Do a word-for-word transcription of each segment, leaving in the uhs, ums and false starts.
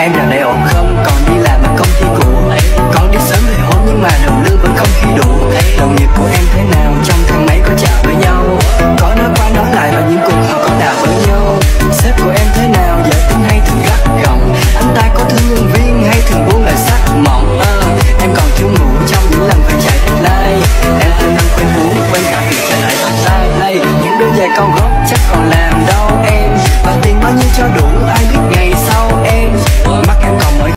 Em dạo này ổn không? Còn đi làm mà công ty cũ. Còn đi sớm về hôm nhưng mà đồng lương vẫn không khi đủ. Đồng nghiệp của em thế nào? Trong thang máy có chào với nhau, có nói qua nói lại và những cuộc họ có đàm với nhau. Sếp của em thế nào? Dễ tính hay thường gắt gỏng? Anh ta có thương nhân viên hay thường buông lời sắc mỏng? à, Em còn thiếu ngủ trong những lần phải chạy deadline. Em hơi năng quen uống, quen cả việc chạy lại tận tay. Những đôi giày cao gót chắc còn làm đau em. Và tiền bao nhiêu cho đủ, ai biết ngày sau em. Mắt em còn mới.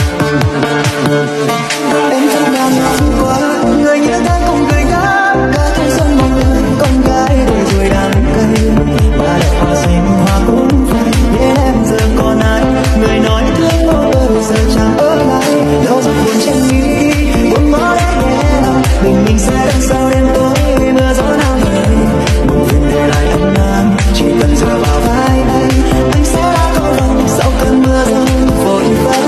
Em chẳng nào năm qua, người như ta không cười ngã. Cả thanh xuân mong người con gái đôi rồi đàn cây. Ba đẹp hoa xinh hoa cũng phai. Đến em giờ còn ai, người nói thương bao giờ giờ chẳng ở lại. Đâu giọt buồn trên mi, buồn mơ em nhẹ lòng. Mình mình sẽ đằng sau đêm tối, mưa gió nào về. Buồn phiền để lại ấm nam, chỉ cần dựa vào vai anh. Anh sẽ đã có lòng sau cơn mưa rông vội vã.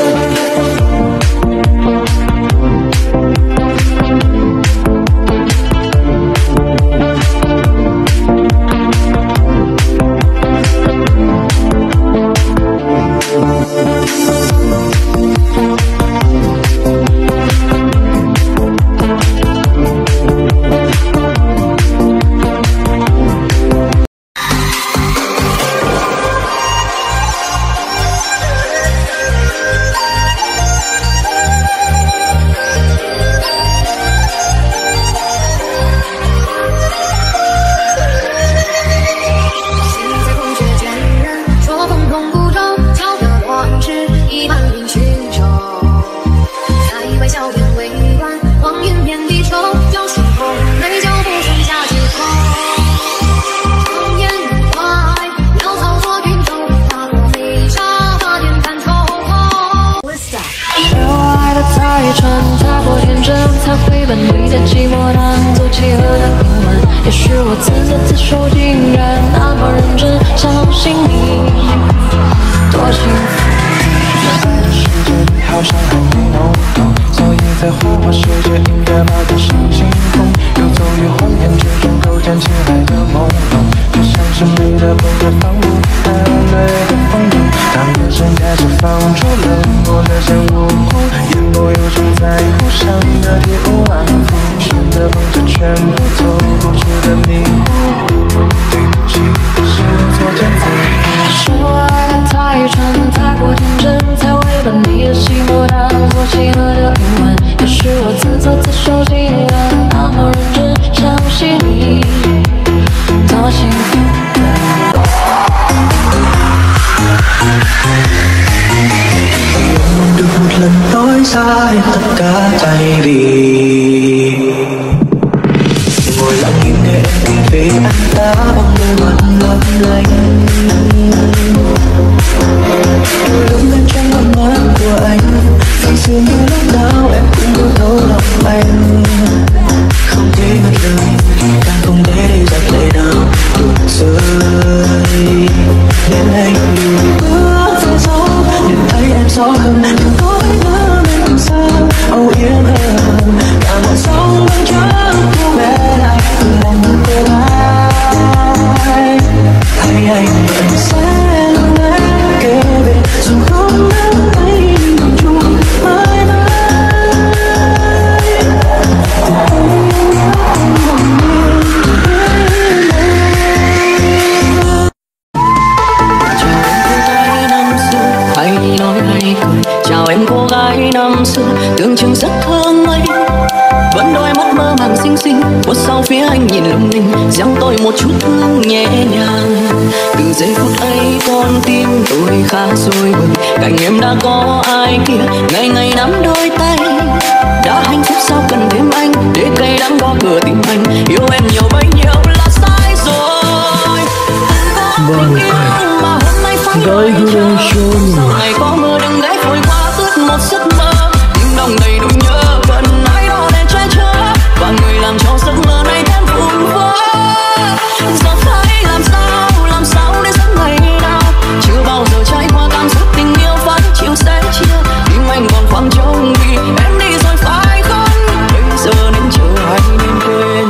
Gửi gương xuân ngày có mưa đừng ghé vội qua ướt một giấc mơ. Tiếng đồng đầy đủ nhớ cần ai đó để che chở và người làm cho giấc mơ này thêm vụn vỡ. Giờ phải làm sao làm sao để giấc ngày nào chưa bao giờ trải qua cảm xúc tình yêu vẫn chịu sẻ chia. Nhưng anh còn khoảng trống vì em đi rồi phải không? Bây giờ nên chờ hay nên quên.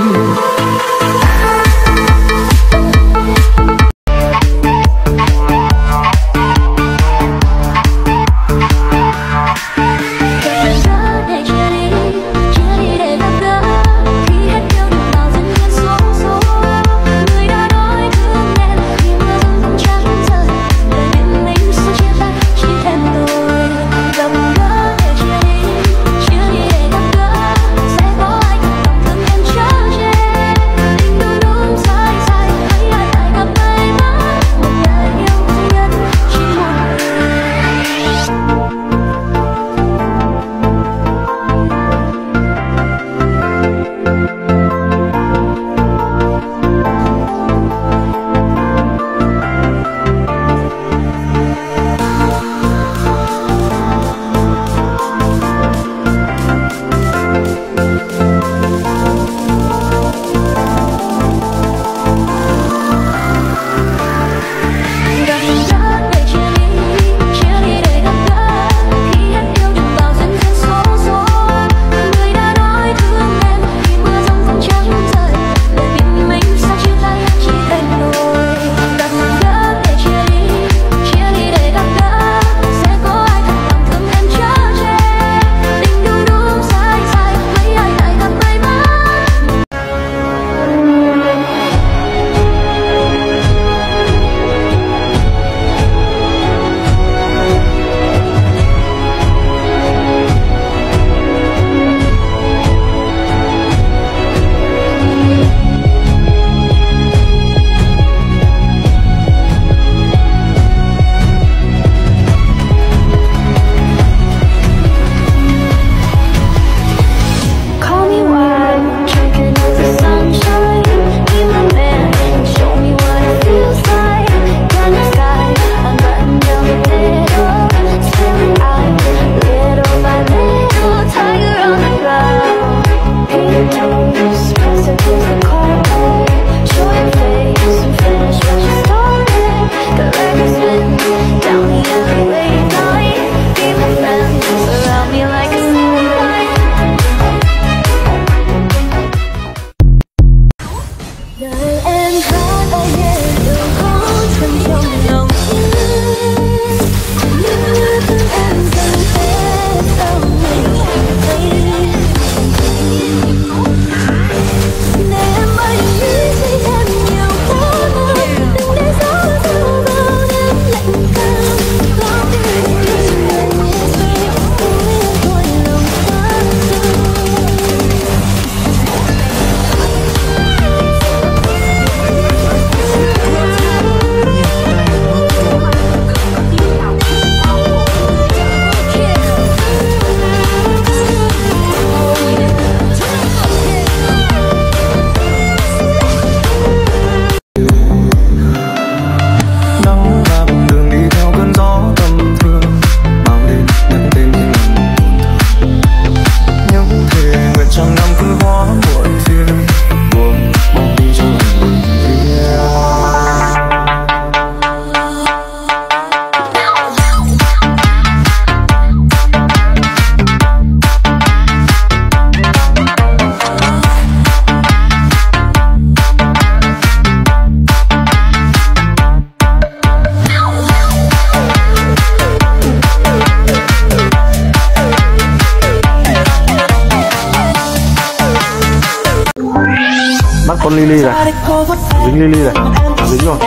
Bắt con Lily này, dính Lily này, dính rồi.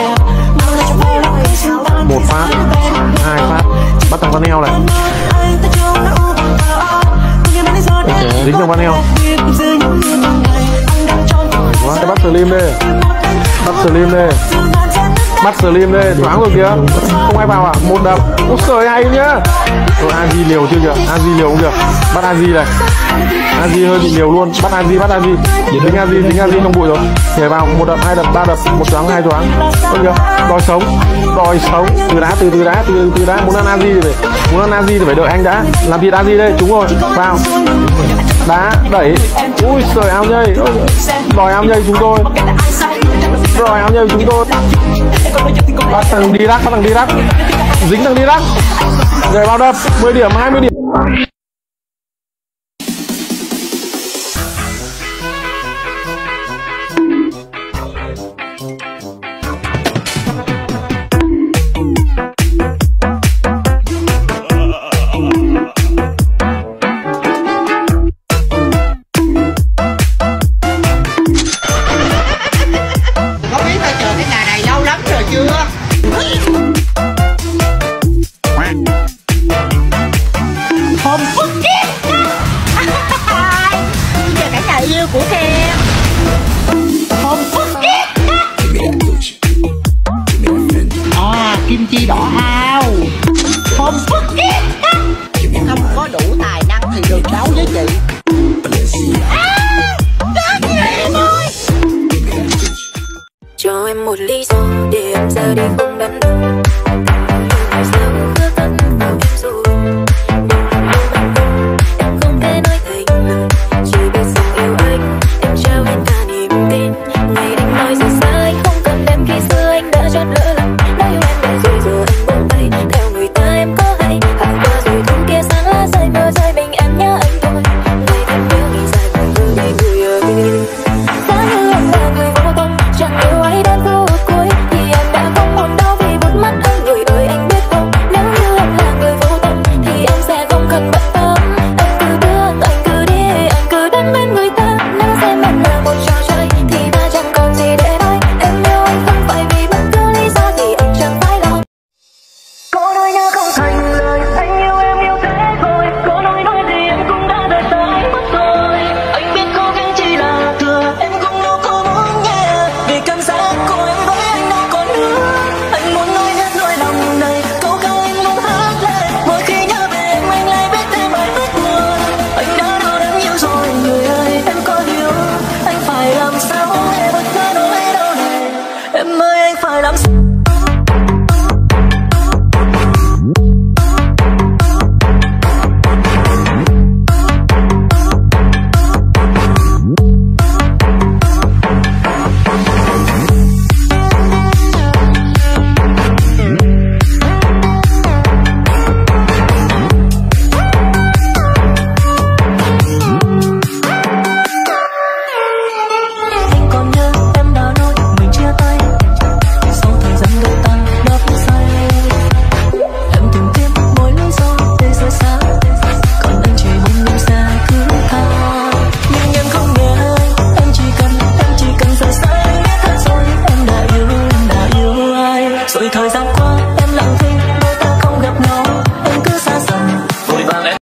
Một phát, hai phát, bắt thằng con heo này. Dính thằng con heo. Quá, bắt Slim đi, bắt Slim đi, bắt Slim đi, thoáng rồi kìa, không ai vào à? Một đập, ôi trời hay nhá. Rồi Aji liều chưa kìa, Aji liều không kìa, bắt Aji này. Aji hơi bị liều luôn, bắt Aji, bắt Aji, dính Aji, dính Aji trong bụi rồi. Nhảy vào một đập, hai đập, ba đập, một choáng, hai choáng. Ôi kìa, đòi sống, đòi sống, từ đá, từ từ đá, từ từ đá, muốn ăn Aji thì phải, muốn ăn Aji thì phải đợi anh đã, làm thịt Aji đây, trúng rồi, vào, đá, đẩy, ui trời ao nhây, đòi ao nhây chúng tôi, đòi ao nhây chúng tôi. Bắt thằng đi rắc, bắt thằng đi rắc, dính thằng đi rắc, nhảy vào đập, mười điểm, hai mươi điểm. Hồn phức kiếp. Giờ cả nhà yêu của em. Hồn phức kiếp. À, kim chi đỏ ao. Hồn phức kiếp. Không có đủ tài năng thì đừng đấu với chị. À, các em ơi. Cho em một lý do để em ra đi không đắn đo.